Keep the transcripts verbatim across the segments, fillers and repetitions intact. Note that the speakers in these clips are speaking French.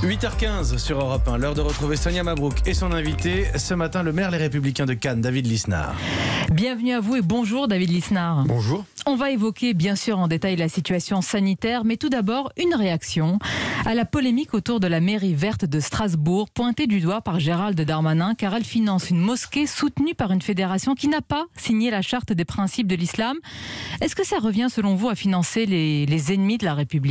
huit heures quinze sur Europe un, l'heure de retrouver Sonia Mabrouk et son invité, ce matin le maire Les Républicains de Cannes, David Lisnard. Bienvenue à vous et bonjour David Lisnard. Bonjour. On va évoquer bien sûr en détail la situation sanitaire, mais tout d'abord une réaction à la polémique autour de la mairie verte de Strasbourg, pointée du doigt par Gérald Darmanin, car elle finance une mosquée soutenue par une fédération qui n'a pas signé la charte des principes de l'islam. Est-ce que ça revient selon vous à financer les, les ennemis de la République ?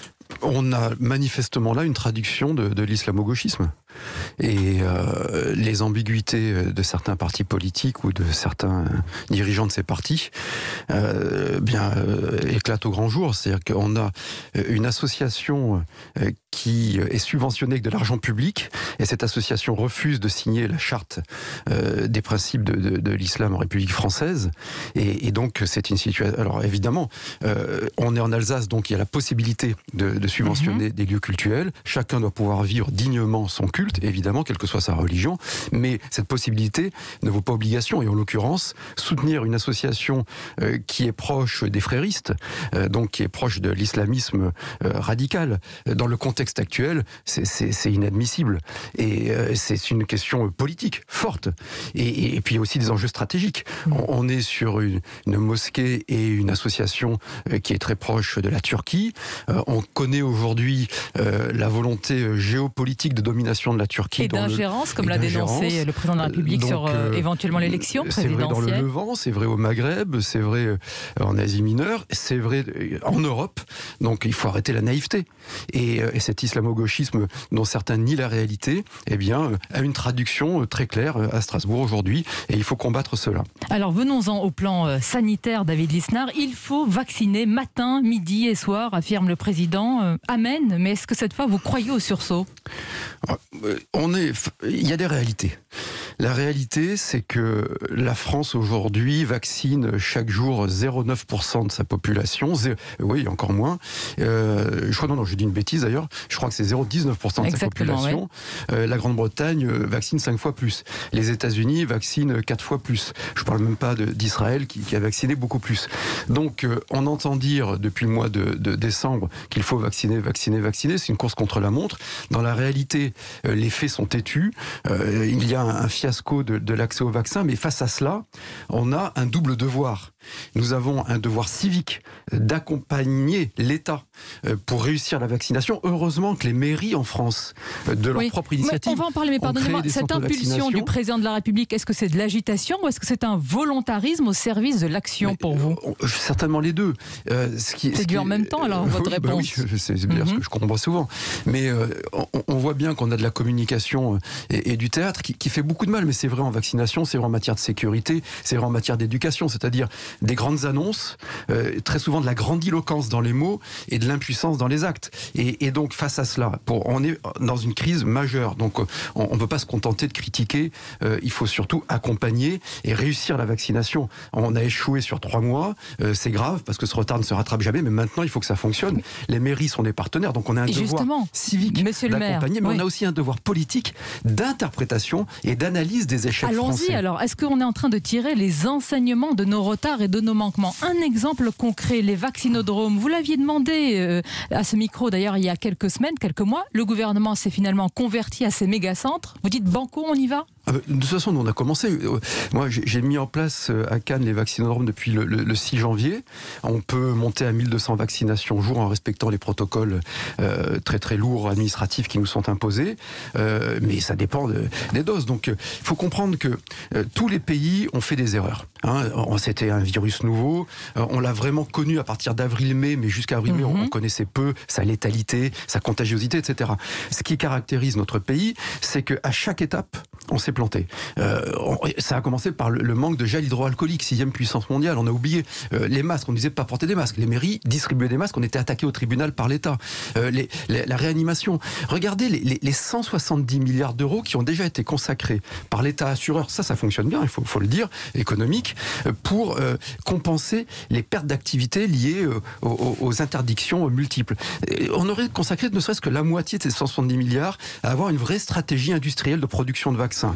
On a manifestement là une traduction de, de l'islamo-gauchisme. Et euh, les ambiguïtés de certains partis politiques ou de certains dirigeants de ces partis euh, bien, euh, éclatent au grand jour. C'est-à-dire qu'on a une association euh, qui est subventionnée avec de l'argent public, et cette association refuse de signer la charte euh, des principes de, de, de l'islam en République française. Et, et donc c'est une situation... Alors évidemment, euh, on est en Alsace, donc il y a la possibilité de, de subventionner mmh. des lieux cultuels. Chacun doit pouvoir vivre dignement son culte, évidemment, quelle que soit sa religion, mais cette possibilité ne vaut pas obligation. Et en l'occurrence, soutenir une association euh, qui est proche des fréristes, euh, donc qui est proche de l'islamisme euh, radical, euh, dans le contexte actuel, c'est, c'est, c'est inadmissible. Et euh, c'est une question politique forte. Et, et puis aussi des enjeux stratégiques. On, on est sur une, une mosquée et une association euh, qui est très proche de la Turquie. Euh, on connaît aujourd'hui euh, la volonté géopolitique de domination de la Turquie. Et d'ingérence, comme l'a dénoncé le président de la République donc, sur euh, éventuellement l'élection présidentielle. C'est vrai dans le Levant, c'est vrai au Maghreb, c'est vrai euh, en Asie mineure, c'est vrai euh, en Europe. Donc il faut arrêter la naïveté. Et, euh, et cet islamo-gauchisme dont certains nient la réalité, eh bien, euh, a une traduction euh, très claire euh, à Strasbourg aujourd'hui. Et il faut combattre cela. Alors venons-en au plan euh, sanitaire, David Lisnard. Il faut vacciner matin, midi et soir, affirme le président. Euh, amen. Mais est-ce que cette fois vous croyez au sursaut ? On est, il y a des réalités. La réalité, c'est que la France aujourd'hui vaccine chaque jour zéro virgule neuf pour cent de sa population. Zé... Oui, encore moins. Euh, je crois non, non, j'ai dit une bêtise d'ailleurs. Je crois que c'est zéro virgule dix-neuf pour cent de Exactement, sa population. Ouais. Euh, la Grande-Bretagne vaccine cinq fois plus. Les États-Unis vaccinent quatre fois plus. Je parle même pas de, d'Israël qui, qui a vacciné beaucoup plus. Donc, euh, on entend dire depuis le mois de, de décembre qu'il faut vacciner, vacciner, vacciner. C'est une course contre la montre. Dans la réalité, euh, les faits sont têtus. Euh, il y a un, un fiasco de, de l'accès au vaccin, mais face à cela, on a un double devoir. Nous avons un devoir civique d'accompagner l'État pour réussir la vaccination. Heureusement que les mairies en France, de leur oui, propre initiative, on va en parler, mais pardonnez-moi, cette impulsion du président de la République, est-ce que c'est de l'agitation ou est-ce que c'est un volontarisme au service de l'action mais, pour vous ? euh, Certainement les deux. Euh, ce qui, c'est ce dû qui, en même temps alors, euh, votre oui, réponse. bah oui, je, c'est, c'est bien mm-hmm. ce que je comprends souvent. Mais euh, on, on voit bien qu'on a de la communication et, et du théâtre qui, qui fait beaucoup de mal, mais c'est vrai en vaccination, c'est vrai en matière de sécurité, c'est vrai en matière d'éducation, c'est-à-dire des grandes annonces, euh, très souvent de la grandiloquence dans les mots et de l'impuissance dans les actes. Et, et donc face à cela, pour, on est dans une crise majeure, donc on ne peut pas se contenter de critiquer, euh, il faut surtout accompagner et réussir la vaccination. On a échoué sur trois mois, euh, c'est grave parce que ce retard ne se rattrape jamais, mais maintenant il faut que ça fonctionne. Les mairies sont des partenaires, donc on a un et devoir civique d'accompagner, mais oui. on a aussi un devoir politique d'interprétation et d'analyse des échecs Allons-y, français. Allons-y alors, est-ce qu'on est en train de tirer les enseignements de nos retards et de nos manquements ? Un exemple concret, les vaccinodromes. Vous l'aviez demandé euh, à ce micro d'ailleurs il y a quelques semaines, quelques mois. Le gouvernement s'est finalement converti à ces méga-centres. Vous dites banco, on y va ? De toute façon, nous, on a commencé. Moi, j'ai mis en place à Cannes les vaccinodromes depuis le, le, le six janvier. On peut monter à mille deux cents vaccinations jour en respectant les protocoles euh, très très lourds administratifs qui nous sont imposés. Euh, mais ça dépend de, des doses. Donc, il faut comprendre que euh, tous les pays ont fait des erreurs. Hein. C'était un virus nouveau. Euh, on l'a vraiment connu à partir d'avril-mai, mais jusqu'à avril-mai, mm-hmm. on, on connaissait peu sa létalité, sa contagiosité, et cetera. Ce qui caractérise notre pays, c'est qu'à chaque étape, on s'est planté. Euh, on, ça a commencé par le, le manque de gel hydroalcoolique, sixième puissance mondiale. On a oublié euh, les masques. On ne disait pas porter des masques. Les mairies distribuaient des masques. On était attaqué au tribunal par l'État. Euh, les, les, la réanimation. Regardez les, les, les cent soixante-dix milliards d'euros qui ont déjà été consacrés par l'État assureur. Ça, ça fonctionne bien, il faut, faut le dire, économique, pour euh, compenser les pertes d'activité liées euh, aux, aux interdictions multiples. Et on aurait consacré ne serait-ce que la moitié de ces cent soixante-dix milliards à avoir une vraie stratégie industrielle de production de vaccins.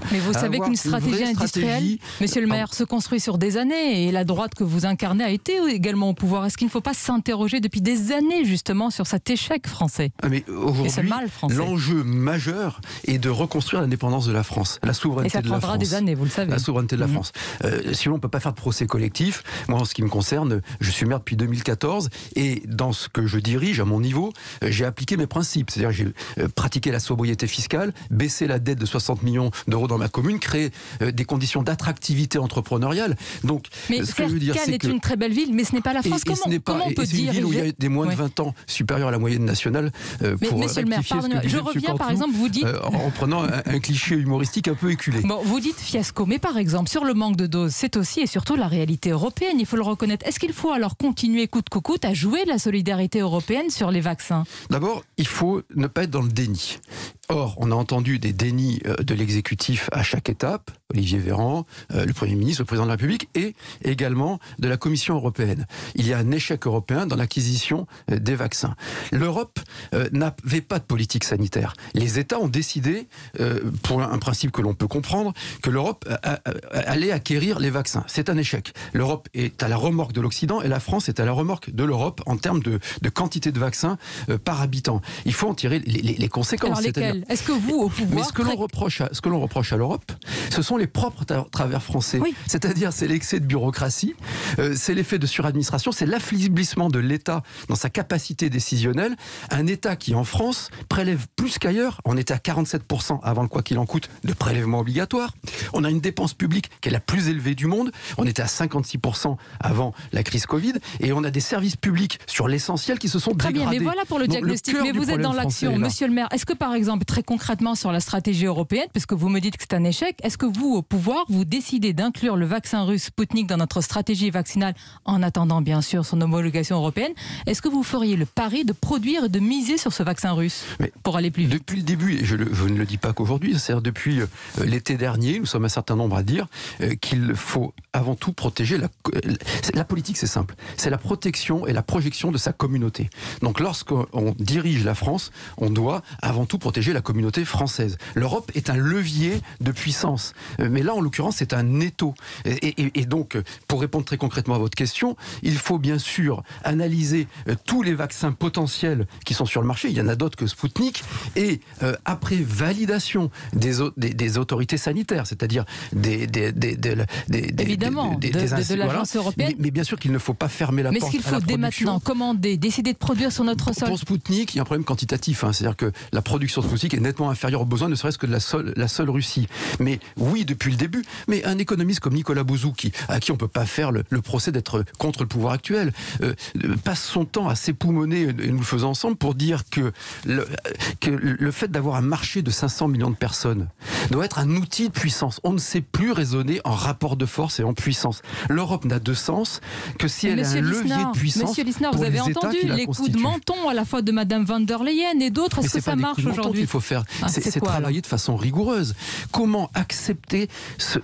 Mais vous savez qu'une stratégie industrielle, stratégie... Monsieur le maire, se construit sur des années et la droite que vous incarnez a été également au pouvoir. Est-ce qu'il ne faut pas s'interroger depuis des années justement sur cet échec français? ah mais aujourd'hui, l'enjeu majeur est de reconstruire l'indépendance de la France, la souveraineté de la France. Et ça prendra des années, vous le savez. La souveraineté de la mmh. France. Euh, sinon, on ne peut pas faire de procès collectif. Moi, en ce qui me concerne, je suis maire depuis deux mille quatorze et dans ce que je dirige, à mon niveau, j'ai appliqué mes principes. C'est-à-dire j'ai pratiqué la sobriété fiscale, baissé la dette de soixante millions d'euros dans ma commune, créé des conditions d'attractivité entrepreneuriale. Donc, mais ce que je veux dire, Cannes c'est est que... une très belle ville, mais ce n'est pas la France. Et, et comment, pas, comment on peut et dire C'est une ville où il y a des moins de vingt ans supérieurs à la moyenne nationale. Euh, mais, pour monsieur le maire, pardonnez-moi, je reviens Canteloup, par exemple, vous dites... Euh, en prenant un, un cliché humoristique un peu éculé. Bon, vous dites fiasco, mais par exemple, sur le manque de doses, c'est aussi et surtout la réalité européenne, il faut le reconnaître. Est-ce qu'il faut alors continuer coûte que coûte à jouer la solidarité européenne sur les vaccins? D'abord, il faut ne pas être dans le déni. Or, on a entendu des dénis de l'exécutif à chaque étape, Olivier Véran, le Premier ministre, le Président de la République, et également de la Commission européenne. Il y a un échec européen dans l'acquisition des vaccins. L'Europe n'avait pas de politique sanitaire. Les États ont décidé, pour un principe que l'on peut comprendre, que l'Europe allait acquérir les vaccins. C'est un échec. L'Europe est à la remorque de l'Occident et la France est à la remorque de l'Europe en termes de, de quantité de vaccins par habitant. Il faut en tirer les, les, les conséquences. Alors, est-ce que vous, au pouvoir... Mais ce que l'on reproche à, ce que l'on reproche à l'Europe, ce sont les propres tra- travers français. Oui. C'est-à-dire, c'est l'excès de bureaucratie, euh, c'est l'effet de suradministration, c'est l'affaiblissement de l'État dans sa capacité décisionnelle. Un État qui, en France, prélève plus qu'ailleurs. On était à quarante-sept pour cent avant le quoi qu'il en coûte de prélèvement obligatoire. On a une dépense publique qui est la plus élevée du monde. On était à cinquante-six pour cent avant la crise Covid. Et on a des services publics sur l'essentiel qui se sont Très dégradés. Très bien, mais voilà pour le Donc, diagnostic. le mais vous êtes dans l'action. Monsieur le maire, est-ce que par exemple, très concrètement sur la stratégie européenne, puisque vous me dites que c'est un échec, est-ce que vous, au pouvoir, vous décidez d'inclure le vaccin russe Sputnik dans notre stratégie vaccinale en attendant bien sûr son homologation européenne? Est-ce que vous feriez le pari de produire et de miser sur ce vaccin russe mais pour aller plus vite? Depuis le début, et je, le, je ne le dis pas qu'aujourd'hui, c'est-à-dire depuis euh, l'été dernier, nous sommes un certain nombre à dire euh, qu'il faut avant tout protéger la, euh, la politique, c'est simple, c'est la protection et la projection de sa communauté. Donc lorsqu'on dirige la France, on doit avant tout protéger la communauté française. L'Europe est un levier de puissance, mais là en l'occurrence c'est un étau. Et, et, et donc pour répondre très concrètement à votre question, il faut bien sûr analyser tous les vaccins potentiels qui sont sur le marché, il y en a d'autres que Sputnik, et euh, après validation des, des, des autorités sanitaires, c'est-à-dire des, des, des, des, des, évidemment des, des, des, des, de, de l'agence voilà. européenne. Mais, mais bien sûr qu'il ne faut pas fermer la mais porte à la production. Mais est-ce qu'il faut dès maintenant commander, décider de produire sur notre sol? Pour Sputnik, il y a un problème quantitatif, hein, c'est-à-dire que la production de Sputnik est nettement inférieure aux besoins, ne serait-ce que de la seule, la seule Russie. Mais oui, depuis le début, mais un économiste comme Nicolas Bouzou, à qui on ne peut pas faire le, le procès d'être contre le pouvoir actuel, euh, passe son temps à s'époumoner, et nous le faisons ensemble, pour dire que le, que le fait d'avoir un marché de cinq cents millions de personnes doit être un outil de puissance. On ne sait plus raisonner en rapport de force et en puissance. L'Europe n'a de sens que si elle Monsieur a un Lisnard, levier de puissance. Monsieur Lisnard, pour vous avez les entendu États les coups de menton à la fois de Madame van der Leyen et d'autres. Est-ce que ça marche aujourd'hui? Il faut faire, ah, c'est, c'est, c'est quoi, travailler de façon rigoureuse. Comment accepter ce,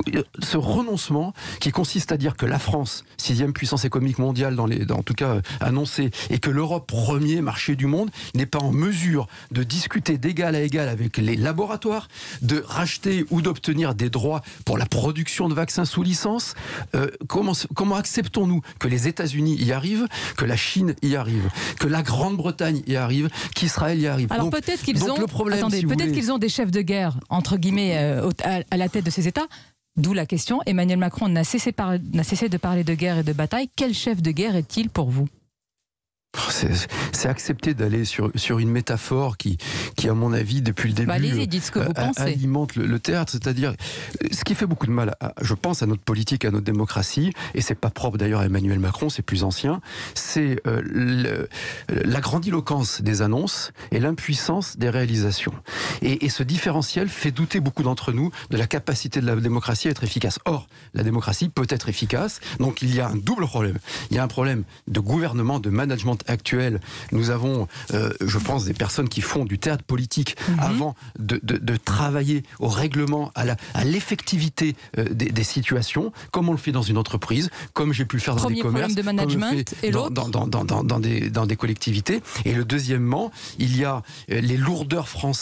ce renoncement qui consiste à dire que la France, sixième puissance économique mondiale, dans les, dans, en tout cas euh, annoncée, et que l'Europe, premier marché du monde, n'est pas en mesure de discuter d'égal à égal avec les laboratoires, de racheter ou d'obtenir des droits pour la production de vaccins sous licence. Euh, comment, comment acceptons-nous que les États-Unis y arrivent, que la Chine y arrive, que la Grande-Bretagne y arrive, qu'Israël y arrive? Alors donc, peut-être qu'ils donc ont, le problème, attendez, si peut-être voulez... qu'ils ont des chefs de guerre entre guillemets euh, à, à la tête de ces États. D'où la question. Emmanuel Macron n'a cessé, par, n'a cessé de parler de guerre et de bataille. Quel chef de guerre est-il pour vous? C'est, c'est accepter d'aller sur, sur une métaphore qui, qui, à mon avis, depuis le début, bah allez-y, dites ce que vous euh, pensez. alimente le, le théâtre. C'est-à-dire, ce qui fait beaucoup de mal, à, je pense, à notre politique, à notre démocratie, et c'est pas propre d'ailleurs à Emmanuel Macron, c'est plus ancien, c'est euh, le, la grandiloquence des annonces et l'impuissance des réalisations. Et, et ce différentiel fait douter beaucoup d'entre nous de la capacité de la démocratie à être efficace. Or, la démocratie peut être efficace, donc il y a un double problème. Il y a un problème de gouvernement, de management actuel. Nous avons, euh, je pense, des personnes qui font du théâtre politique mmh. avant de, de, de travailler au règlement, à, la, à l'effectivité euh, des, des situations, comme on le fait dans une entreprise, comme j'ai pu le faire dans Premier des commerces, de management, comme le fait et dans, dans, dans, dans, dans, dans, des, dans des collectivités. Et le deuxièmement, il y a les lourdeurs françaises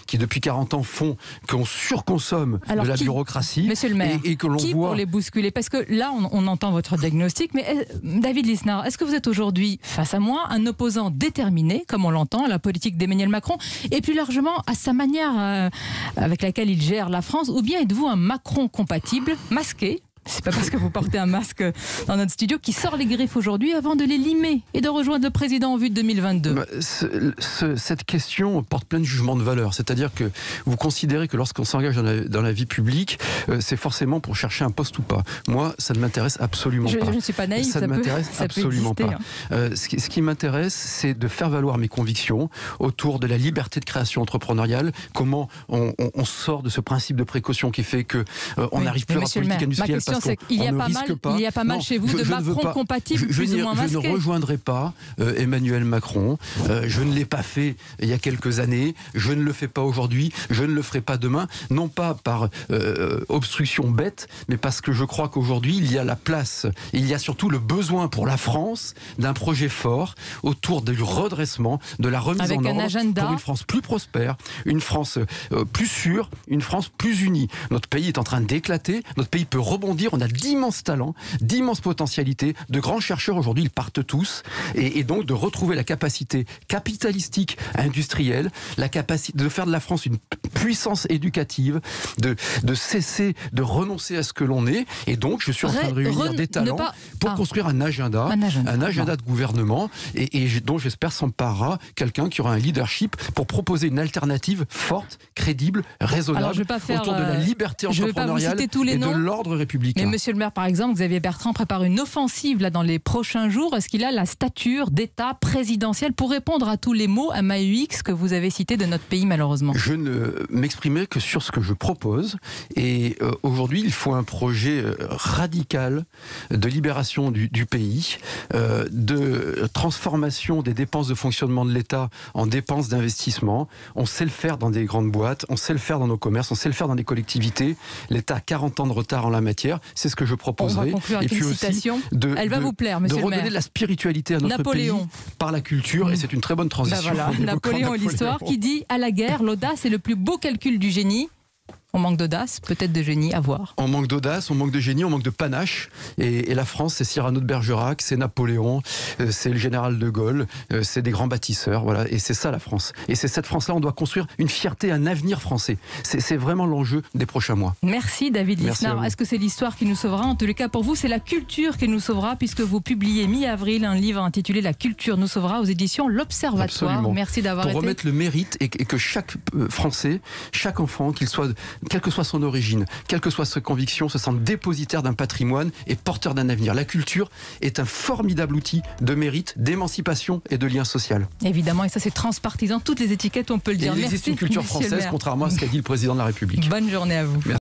qui depuis quarante ans font qu'on surconsomme Alors de la qui, bureaucratie Monsieur le maire, et, et que l'on qui voit... pour les bousculer? Parce que là, on, on entend votre diagnostic, mais euh, David Lisnard, est-ce que vous êtes aujourd'hui, face à moi, un opposant déterminé, comme on l'entend, à la politique d'Emmanuel Macron, et plus largement à sa manière euh, avec laquelle il gère la France, ou bien êtes-vous un Macron compatible, masqué? C'est pas parce que vous portez un masque dans notre studio qui sort les griffes aujourd'hui avant de les limer et de rejoindre le président en vue de deux mille vingt-deux. Bah, ce, ce, cette question porte plein de jugements de valeur. C'est-à-dire que vous considérez que lorsqu'on s'engage dans la, dans la vie publique, euh, c'est forcément pour chercher un poste ou pas. Moi, ça ne m'intéresse absolument je, pas. Je ne suis pas naïf, ça, ça ne m'intéresse absolument peut exister, pas. Hein. Euh, ce qui, ce qui m'intéresse, c'est de faire valoir mes convictions autour de la liberté de création entrepreneuriale. Comment on, on, on sort de ce principe de précaution qui fait que euh, on n'arrive oui, plus à la politique industrielle parce qu'on il y a on pas ne mal, risque pas. Il y a pas mal non, chez vous je, de je Macron compatibles, je, plus je ou moins masqués. Je ne rejoindrai pas euh, Emmanuel Macron. Euh, je ne l'ai pas fait il y a quelques années. Je ne le fais pas aujourd'hui. Je ne le ferai pas demain. Non pas par euh, obstruction bête, mais parce que je crois qu'aujourd'hui, il y a la place, il y a surtout le besoin pour la France d'un projet fort autour du redressement, de la remise Avec en un ordre agenda. pour une France plus prospère, une France euh, plus sûre, une France plus unie. Notre pays est en train d'éclater. Notre pays peut rebondir. On a d'immenses talents, d'immenses potentialités, de grands chercheurs aujourd'hui, ils partent tous, et, et donc de retrouver la capacité capitalistique, industrielle, la capacité de faire de la France une puissance éducative, de, de cesser de renoncer à ce que l'on est, et donc je suis en train de réunir Re, des talents pas, pour ah, construire un agenda, un agenda, un agenda de gouvernement, et, et dont j'espère s'emparera quelqu'un qui aura un leadership pour proposer une alternative forte, crédible, raisonnable, Alors, je vais pas faire, autour de la liberté entrepreneuriale et de l'ordre républicain. Mais monsieur le maire, par exemple, Xavier Bertrand prépare une offensive là, dans les prochains jours. Est-ce qu'il a la stature d'État présidentiel pour répondre à tous les mots M A U X que vous avez cités de notre pays, malheureusement? Je ne m'exprimais que sur ce que je propose. Et euh, aujourd'hui, il faut un projet euh, radical de libération du, du pays, euh, de transformation des dépenses de fonctionnement de l'État en dépenses d'investissement. On sait le faire dans des grandes boîtes, on sait le faire dans nos commerces, on sait le faire dans des collectivités. L'État a quarante ans de retard en la matière. C'est ce que je proposerai. On va conclure avec et puis une citation. De, Elle va de, vous plaire, monsieur de le maire. redonner de la spiritualité à notre Napoléon. pays par la culture, et c'est une très bonne transition. Ben voilà. Napoléon et l'histoire qui dit à la guerre, l'audace est le plus beau calcul du génie. On manque d'audace, peut-être de génie, à voir. On manque d'audace, on manque de génie, on manque de panache. Et, et la France, c'est Cyrano de Bergerac, c'est Napoléon, euh, c'est le général de Gaulle, euh, c'est des grands bâtisseurs. Voilà. Et c'est ça la France. Et c'est cette France-là, on doit construire une fierté, un avenir français. C'est, c'est vraiment l'enjeu des prochains mois. Merci David Lisnard. Est-ce que c'est l'histoire qui nous sauvera? En tous les cas, pour vous, c'est la culture qui nous sauvera, puisque vous publiez mi-avril un livre intitulé La culture nous sauvera aux éditions L'Observatoire. Absolument. Merci d'avoir été... Pour remettre le mérite et, et que chaque Français, chaque enfant, qu'il soit... quelle que soit son origine, quelle que soit ses convictions, se sente dépositaire d'un patrimoine et porteur d'un avenir. La culture est un formidable outil de mérite, d'émancipation et de lien social. Évidemment, et ça c'est transpartisan, toutes les étiquettes, on peut le dire. Et il existe Merci, une culture française, contrairement à ce qu'a dit le président de la République. Bonne journée à vous. Merci.